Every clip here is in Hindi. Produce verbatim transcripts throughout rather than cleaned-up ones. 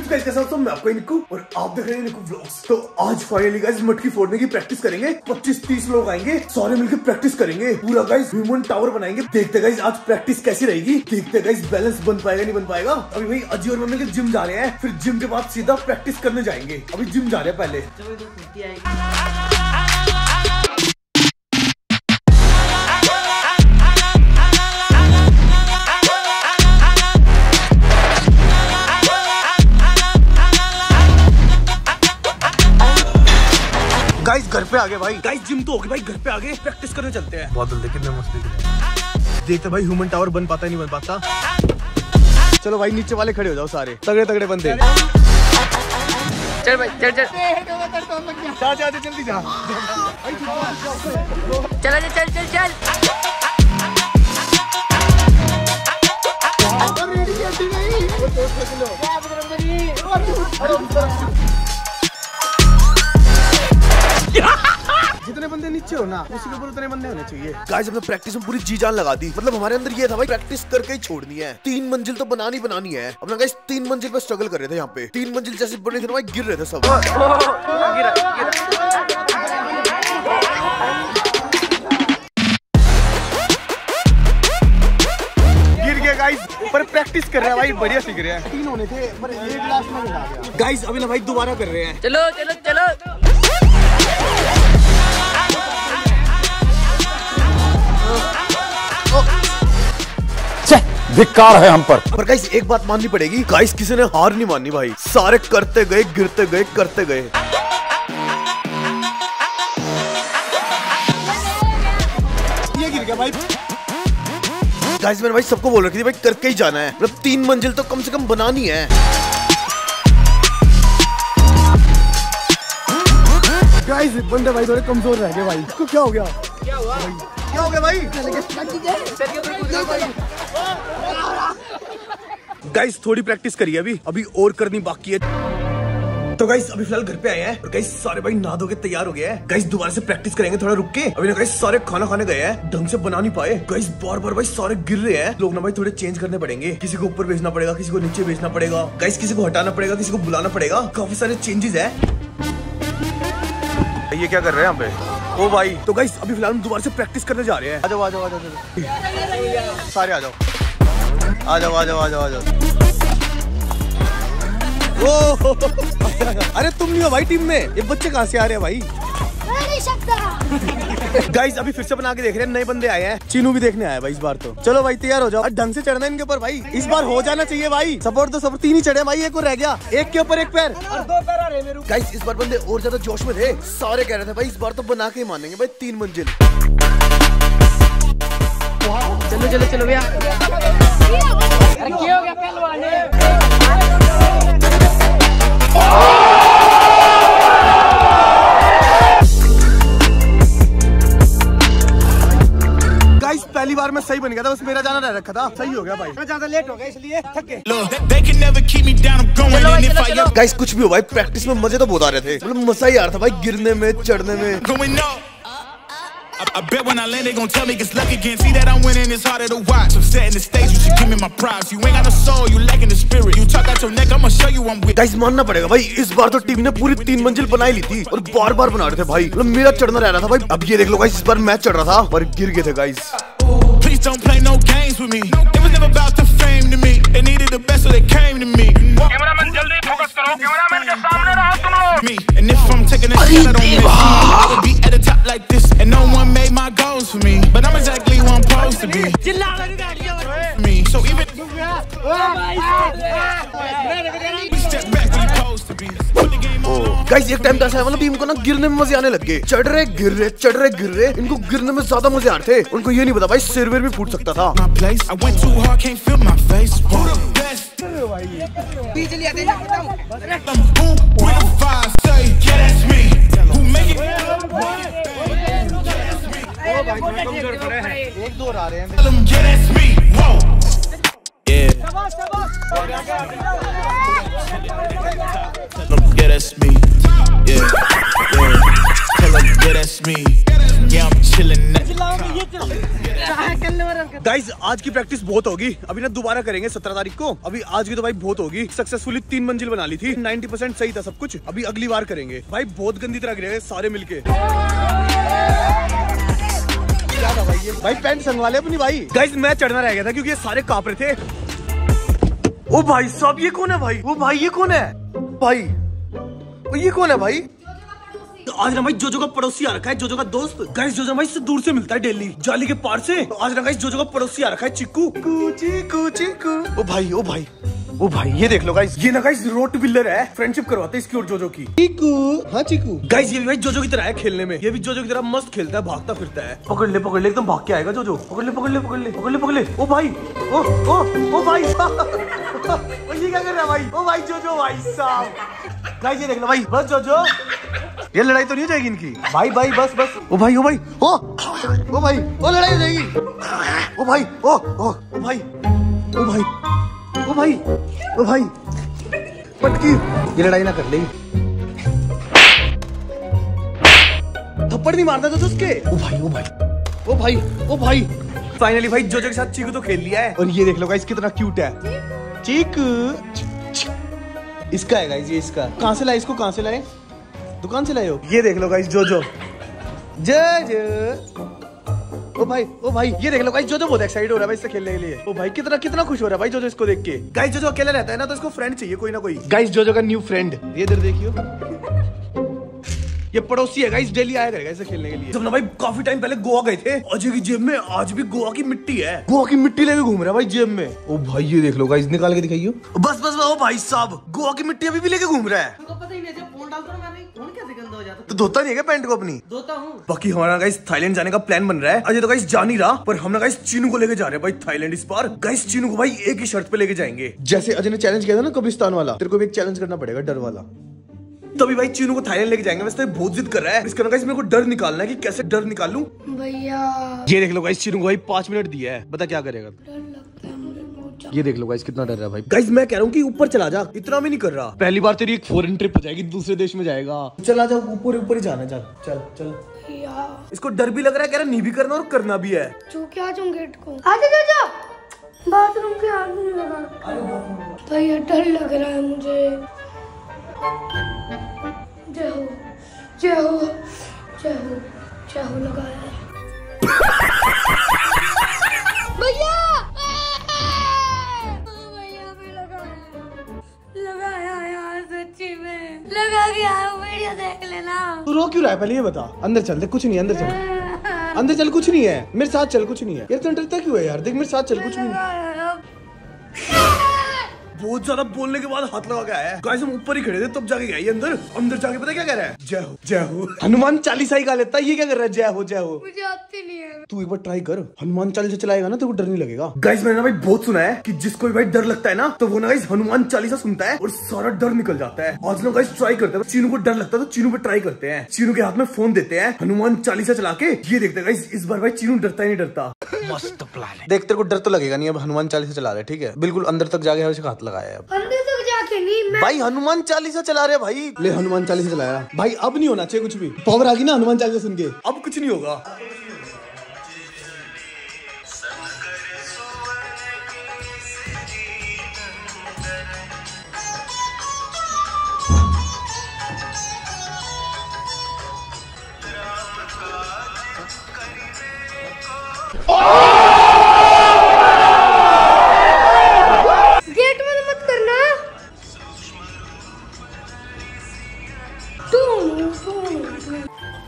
गाइस कैसा हो? मैं आपका निक्कू और आप देख रहे हैं निक्कू व्लॉग्स। तो आज फाइनली गाइस मटकी फोड़ने की प्रैक्टिस करेंगे। पच्चीस तीस लोग आएंगे, सारे मिलकर प्रैक्टिस करेंगे। पूरा गाइस ह्यूमन टावर बनाएंगे। देखते गाइस आज प्रैक्टिस कैसी रहेगी। देखते गाइस बैलेंस बन पाएगा नहीं बन पाएगा। अभी भाई अजी और मम्मी के जिम जा रहे हैं, फिर जिम के बाद सीधा प्रैक्टिस करने जाएंगे। अभी जिम जा रहे हैं पहले। गाइस घर पे आ गए भाई। गाइस जिम तो हो गई भाई, घर पे आ गए, प्रैक्टिस करने चलते हैं। बादल देख कितने मस्त दिख रहे हैं। देखते भाई ह्यूमन टावर बन पाता नहीं बन पाता। चलो भाई नीचे वाले खड़े हो जाओ, सारे तगड़े तगड़े बंदे। चल भाई चल चल जा जा जल्दी जा। चल चल चल चल चल जितने बंदे नीचे हो ना उसी के ऊपर उतने बंदे होने चाहिए। गाइस हमने प्रैक्टिस में पूरी जी जान लगा दी। मतलब हमारे अंदर ये था भाई प्रैक्टिस करके ही छोड़नी है। तीन मंजिल तो बनानी बनानी है। अपना गाइस तीन मंजिल पे स्ट्रगल कर रहे थे। यहाँ पे तीन मंजिल जैसे बने थे ना भाई, गिर रहे थे सब। गिरा, गिरा। गिर गया गाइस, पर प्रैक्टिस कर रहे हैं भाई, बढ़िया सीख रहे हैं। तीन होने थे पर एक लास्ट में गिरा गया। गाइस अभी ना भाई दोबारा कर रहे हैं। चलो चलो चलो धिक्कार है हम पर। पर गाइस एक बात माननी पड़ेगी, गाइस किसी ने हार नहीं माननी भाई। सारे करते गए, गिरते गए, करते गए। ये गिर गया भाई। गाइस मैंने भाई सबको बोल रखी थी भाई करके ही जाना है। मतलब तीन मंजिल तो कम से कम बनानी है। गाइस बंदे भाई थोड़े कमजोर रह गए भाई। इसको क्या हो गया? क्या हुआ भाई? क्या हो गया भाई? गाइस थोड़ी प्रैक्टिस करी है अभी अभी और करनी बाकी है। तो गाइस अभी फिलहाल घर पे आए हैं और गाइस सारे भाई नहा धो के तैयार हो गए हैं। गाइस दोबारा से प्रैक्टिस करेंगे थोड़ा रुक के। अभी ना गाइस सारे खाना खाने गए हैं, ढंग से बना नहीं पाए। गाइस बार बार भाई सारे गिर रहे हैं। लोग ना भाई थोड़े चेंज करने पड़ेंगे। किसी को ऊपर भेजना पड़ेगा, किसी को नीचे भेजना पड़ेगा। गाइस किसी को हटाना पड़ेगा, किसी को बुलाना पड़ेगा। काफी सारे चेंजेस है। ये क्या कर रहे हैं यहाँ पे? ओ भाई तो गाइस अभी फिलहाल हम दोबारा से प्रैक्टिस करने जा रहे हैं। आ जाओ आ जाओ आ जाओ सारे आ जाओ आ जाओ आ जाओ आ जाओ आ जाओ। ओ अरे तुम नहीं हो भाई टीम में, ये बच्चे कहाँ से आ रहे हैं भाई? गाइस अभी फिर से बना के देख रहे हैं, नए बंदे आए हैं। चीनू भी देखने आया भाई इस बार तो। चलो भाई तैयार हो जाओ, ढंग से चढ़ना है इनके ऊपर भाई। इस बार हो जाना चाहिए भाई। सपोर्ट तो सब तीन ही चढ़े भाई, एक और रह गया। एक के ऊपर एक पैर और दो पैर आ रहे मेरे। गाइस इस बार बंदे और ज्यादा जोश में थे। सारे कह रहे थे भाई इस बार तो बना के ही मानेंगे भाई तीन मंजिल। चलो चलो चलो भैया। अरे क्या हो गया पहलवान? गाइस पहली बार में सही बन गया था, बस मेरा जाना रह रखा था। सही हो गया भाई, मैं ज्यादा लेट हो गया इसलिए थक गए। गाइस कुछ भी हो भाई, प्रैक्टिस में मजे तो बहुत आ रहे थे। मतलब मजा ही आ रहा था भाई गिरने में, चढ़ने में। I bet when I land they gon' tell me it's luck again. See that I'm winning, it's harder to watch. I'm setting the stage, you should give me my props. You ain't got no soul, you lacking the spirit. You talk out your neck, I'ma show you I'm with. Guys मानना पड़ेगा भाई, इस बार तो टीम ने पूरी तीन मंजिल बनाई ली थी और बार बार बना रहे थे भाई। मतलब मेरा चढ़ना रह रहा था भाई। अब ये देख लो गाइस, इस बार मैं चढ़ रहा था पर गिर गए थे guys. Please don't play no games with me. It was never about the fame to me. They needed the best so they came to me. Cameraman जल्दी फोकस करो, cameraman के सामने रहो तुम लोग। Me and if I'm taking a shot I don't miss. I would be at the top like this and no one made my goals for me. But I'm exactly who I'm supposed to be. Me. So even step back where you supposed to be. Put the game on. Guys एक टाइम ऐसा है मतलब टीम को ना गिरने में मजे आने लग गए। चढ़ रहे गिर रहे, चढ़ रहे गिर रहे। इनको गिरने में ज्यादा मजे आ रहे थे। उनको ये नहीं पता भाई सिर वेर भी फूट सकता था। My place. I went too hard, can't feel my face. Who the best? Who with the five say yeah that's me. Who make it? एक दो आ रहे हैं। Tell them yeah that's me. Whoa. Yeah. Tell them yeah that's me. Yeah. Yeah. Tell them yeah that's me. Yeah I'm chilling. Guys आज की प्रैक्टिस बहुत होगी, अभी ना दोबारा करेंगे सत्रह तारीख को। अभी आज की तो भाई बहुत होगी। सक्सेसफुली तीन मंजिल बना ली थी, नब्बे परसेंट सही था सब कुछ। अभी अगली बार करेंगे भाई, बहुत गंदी तरह गिरेंगे सारे मिलके। क्या था भाई ये? भाई पैंट संगवा ले अपनी भाई। गाइस मैं चढ़ना रह गया था क्योंकि ये सारे कांप रहे थे। ओ भाई साहब ये कौन है भाई? वो भाई ये कौन है भाई? ओ ये कौन है भाई? तो आज ना भाई जोजो का पड़ोसी आ रखा है, जोजो का दोस्त। गाइस जोजो भाई से दूर से मिलता है डेली, जाली के पार से। तो आज ना गाइस जोजो का पड़ोसी आ रखा है, चिक्कू। कूची कूची कू। ओ भाई ओ भाई ओ भाई ये देख लो गाइस, ये ना गाइस रोट बिल्डर है। फ्रेंडशिप करवाते हैं इसकी और जोजो की। चिक्कू हाँ चिक्कू। गाइस ये भी भाई जोजो की तरह है खेलने में, ये भी जोजो की तरह मस्त खेलता है, भागता फिरता है। पकड़ ले पकड़ ले, एकदम भाग के आएगा जोजो। पकड़ ले पकड़ ले पकड़ ले पकड़ ले पकड़ ले। ओ भाई ओ ओ ओ भाई ये क्या कर रहा है भाई? ओ भाई जोजो भाई साहब। गाइस ये देख लो भाई, बस जोजो ये लड़ाई तो नहीं हो जाएगी इनकी। भाई भाई बस बस। ओ भाई ओ भाई ओ ओ भाई ओ लड़ाई हो जाएगी। ओ भाई ओ ओ ओ भाई ओ भाई ओ भाई ओ भाई पटकी, ये लड़ाई ना कर ले। थप्पड़ नहीं मारता तो उसके। ओ भाई ओ भाई ओ भाई ओ भाई। फाइनली भाई जोजो के साथ चीकू तो खेल लिया है। और ये देख लो गाइस कितना क्यूट है चीकू। इसका है गाइस, ये इसका। कहाँ से लाए इसको? कहाँ से लाए? दुकान से लाए हो? ये देख लो गाइस जोजो जोजो। ओ भाई ओ भाई ये देख लो गाइस, जोजो बहुत एक्साइटेड हो रहा है भाई इससे खेलने के लिए। ओ भाई कितना कितना खुश हो रहा है भाई जोजो इसको देख के। गाइस जोजो अकेला रहता है ना, तो इसको फ्रेंड चाहिए कोई ना कोई। गाइस जोजो का न्यू फ्रेंड ये इधर देखियो, ये पड़ोसी है गाइस, डेली आया करेगा इसे खेलने के लिए। जब ना भाई काफी टाइम पहले गोवा गए थे, अजय की जेब में आज भी गोवा की मिट्टी है। गोवा की मिट्टी लेके घूम रहा है भाई जेब में। ओ भाई ये देख लो गाइस, निकाल के दिखाइयो। बस बस ओ भाई साहब, गोवा की मिट्टी अभी भी लेके घूम रहा है। पता ही नहीं, जब फोन डालता हूं मैं, फोन कैसे गंदा हो जाता? तो धोता नहीं है क्या पैंट को अपनी? धोता हूं। बाकी हमारा गाइस थाईलैंड जाने का प्लान बन रहा है। अजय तो गाइस जा नहीं रहा, पर हम ना गाइस चीनू को लेके जा रहे हैं भाई थाईलैंड इस बार। गाइस चीनू को भाई एक ही शर्त पे लेके जाएंगे, जैसे अजय ने चैलेंज किया था ना कब्रिस्तान वाला, तेरे को भी एक चैलेंज करना पड़ेगा डर वाला। तभी भाई चीनू को थाईलैंड लेके जाएंगे। वैसे तो बहुत जिद कर रहा है इसका ना गाइस, मेरे को डर निकालना है कि कैसे डर निकालूं भैया। ये देख लो गाइस, चीनू को भाई पांच मिनट दिया है, बता क्या करेगा। डर लगता है मुझे बहुत। ये देख लो गाइस कितना डर रहा है भाई। गाइस मैं कह रहा हूँ कि ऊपर चला जा, इतना भी नहीं कर रहा। पहली बार तेरी एक फॉरेन ट्रिप हो जाएगी, दूसरे देश में जाएगा। चला जा ऊपर ऊपर ही जाना, चल चल चल। भैया इसको डर भी लग रहा है, कह रहा नहीं भी करना और करना भी है। चू क्या चूं गेट को आजा जा जा, बाथरूम के आग में लगा। भैया डर लग रहा है मुझे। जय हो जय हो जय हो जय हो लगाया है भैया। भैया भी लगाया लगाया यार, सच्ची में लगा गया। वीडियो देख लेना। तू रो क्यों रहा है पहले ये बता। अंदर चल, देख कुछ नहीं है, अंदर चल अंदर चल, कुछ नहीं है। मेरे साथ चल, कुछ नहीं है। यार तू डरता क्यों है यार? देख मेरे साथ चल, कुछ नहीं है। बहुत ज्यादा बोलने के बाद हाथ लगा गया है। गाइस हम ऊपर ही खड़े थे तब जाके गया ये अंदर। अंदर जाके पता क्या कह रहा है? जय हो जय हो। हनुमान चालीसा ही गा लेता है, ये क्या कर रहा है? जय हो जय हो। मुझे आती नहीं है। तू एक बार ट्राई कर, हनुमान चालीसा चलाएगा ना तो डर नहीं लगेगा। गाइस मैंने ना भाई बहुत सुना है कि जिसको भी भाई डर लगता है ना, तो वो ना गाइस हनुमान चालीसा सुनता है और सारा डर निकल जाता है। आज ना गाइस ट्राई करते हैं, चीनू को डर लगता है तो चीनू पे ट्राई करते हैं। चीनू के हाथ में फोन देते हैं, हनुमान चालीसा चला के ये देखते हैं गाइस इस बार भाई चीनू डरता ही नहीं डरता। मस्त प्लान है। देख तेरे को डर तो लगेगा नहीं, अब हनुमान चालीसा चला रहे ठीक है, बिल्कुल अंदर तक जाके हाथ लगाया है। अंदर तक जाके नहीं मैं। भाई हनुमान चालीसा चला रहे भाई, ले हनुमान चालीसा चलाया भाई। अब नहीं होना चाहिए कुछ भी, पावर आ गई ना हनुमान चालीसा सुन के, अब कुछ नहीं होगा। गेट बंद मत करना। तू तू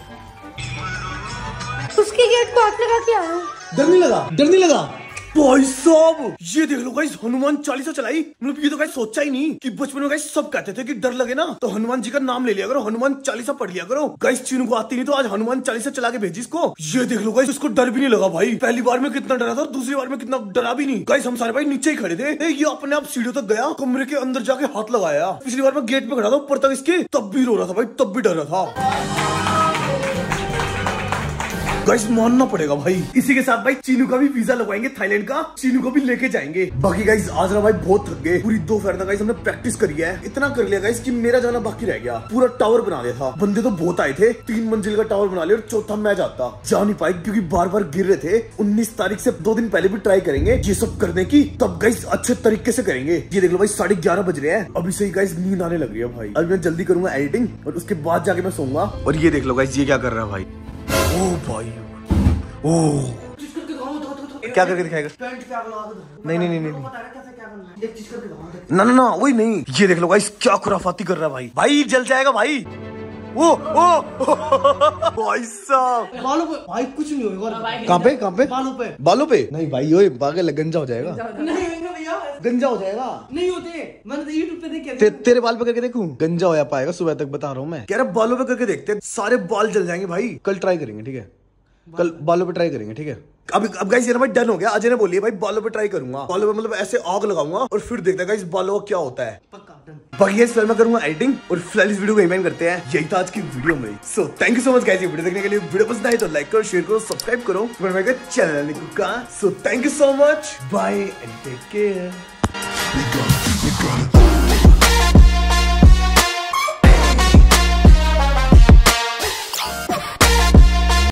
उसके गेट को हाथ लगा के आया। डर नहीं लगा? डर नहीं लगा भाई साहब। ये देख लो गाइस हनुमान चालीसा चलाई। मतलब ये तो गाइस सोचा ही नहीं कि बचपन में गाइस सब कहते थे कि डर लगे ना तो हनुमान जी का नाम ले लिया करो, हनुमान चालीसा पढ़ लिया करो। गाइस चीनू को आती नहीं तो आज हनुमान चालीसा चला के भेजी इसको। ये देख लो गाइस, इसको डर भी नहीं लगा भाई। पहली बार में कितना डरा था और दूसरी बार में कितना डरा भी नहीं। गाइस हम सारे भाई नीचे ही खड़े थे, ये अपने आप सीढ़ियों तक गया, कमरे के अंदर जाके हाथ लगाया। पिछली बार मैं गेट पे खड़ा था ऊपर तक इसके, तब भी रो रहा था भाई, तब भी डर रहा था। गाइस मानना पड़ेगा भाई। इसी के साथ भाई चीनू का भी वीजा लगवाएंगे थाईलैंड का, चीनू को भी लेके जाएंगे। बाकी गाइस आज ना भाई बहुत थक गए, पूरी दो फेर गाइस हमने प्रैक्टिस करी है, इतना कर लिया गाइस कि मेरा जाना बाकी रह गया। पूरा टावर बना लिया था, बंदे तो बहुत आए थे, तीन मंजिल का टावर बना लिया और चौथा मैं जाता जा नहीं पाए क्योंकि बार बार गिर रहे थे। उन्नीस तारीख से दो दिन पहले भी ट्राई करेंगे ये सब करने की, तब गाइस अच्छे तरीके से करेंगे। ये देख लो भाई साढ़े ग्यारह बज रहे हैं, अभी से ही गाइस नींद आने लग रही है भाई। अब मैं जल्दी करूंगा एडिटिंग और उसके बाद जाके मैं सोऊंगा। और ये देख लो गाइस ये क्या कर रहा है भाई, ओ भाई ओ क्या करके दिखाएगा? नहीं नहीं नहीं नहीं ना ना ना वही नहीं, ये देख लो गाइस क्या खुराफाती कर रहा है भाई। भाई जल जाएगा भाई। ओ ओ भाई साहब बालों पे भाई कुछ नहीं होगा। कहाँ पे कहाँ पे? बालों पे। बालों पे नहीं भाई, ओए पागल गंजा हो जाएगा, नहीं होगा भैया, गंजा हो जाएगा। नहीं होते, मैंने तो यूट्यूब पे देखे। ते, तेरे बाल पे करके देखूं, गंजा हो पाएगा सुबह तक, बता रहा हूँ मैं। कह रहा बालों पे करके देखते हैं, सारे बाल जल जाएंगे भाई। कल ट्राई करेंगे ठीक है, कल बालों पे ट्राई करेंगे ठीक है। अब अब गाइस ये ना भाई डन हो गया। अजय ने बोली भाई बालों पे ट्राई करूंगा, बालों पे मतलब ऐसे आग लगाऊंगा और फिर देखते हैं गाइस बालों का क्या होता है। बाकी इस फिल्म में करूंगा एडिटिंग और फिलहाल इस वीडियो को यहीं करते हैं। यही था आज की वीडियो में। So thank you so much guys ये वीडियो देखने के लिए। वीडियो पसंद आए तो लाइक करो, शेयर करो, सब्सक्राइब करो मेरे चैनल का। So thank you so much, bye and take care.